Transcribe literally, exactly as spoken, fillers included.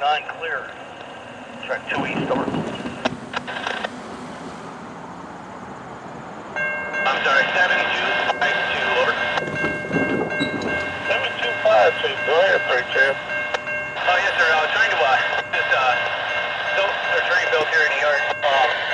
nine clear. Track two east over. I'm sorry, seven two five two over. seven two five two, go ahead, three two. Oh, yes, sir. I was trying to, uh, just, uh, build, or turning built here in the yard. Um,